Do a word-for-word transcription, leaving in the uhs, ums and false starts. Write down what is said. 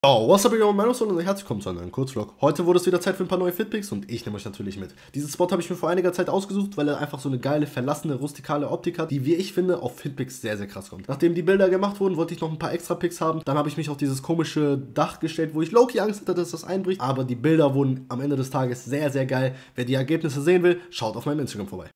Oh, what's up, yo, mein Name ist und herzlich willkommen zu einem neuen Kurzvlog. Heute wurde es wieder Zeit für ein paar neue Fitpics und ich nehme euch natürlich mit. Diesen Spot habe ich mir vor einiger Zeit ausgesucht, weil er einfach so eine geile, verlassene, rustikale Optik hat, die, wie ich finde, auf Fitpics sehr, sehr krass kommt. Nachdem die Bilder gemacht wurden, wollte ich noch ein paar extra Pics haben. Dann habe ich mich auf dieses komische Dach gestellt, wo ich low-key Angst hatte, dass das einbricht. Aber die Bilder wurden am Ende des Tages sehr, sehr geil. Wer die Ergebnisse sehen will, schaut auf meinem Instagram vorbei.